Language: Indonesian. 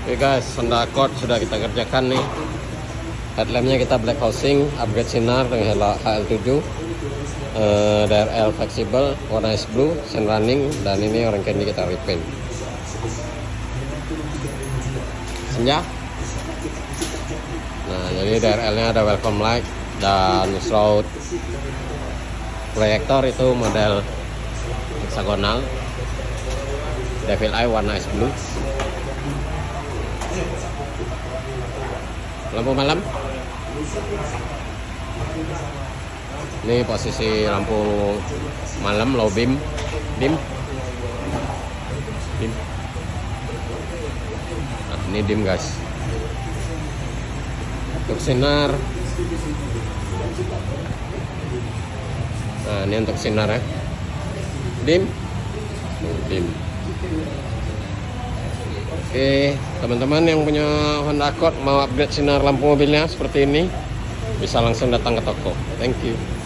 Oke guys, Honda Accord sudah kita kerjakan nih. Headlampnya kita black housing, upgrade sinar dengan HL7, DRL fleksibel, warna ice blue, sun running, dan ini orang candy kita repaint. Senja. Nah, jadi DRL-nya ada welcome light dan shroud proyektor itu model hexagonal, devil eye warna ice blue. Lampu malam. Ini posisi lampu malam low beam, dim. Nah, ini dim guys. Untuk sinar. Nah, ini untuk sinar ya. Dim. Oke, teman-teman yang punya Honda Accord mau upgrade sinar lampu mobilnya seperti ini, bisa langsung datang ke toko. Thank you.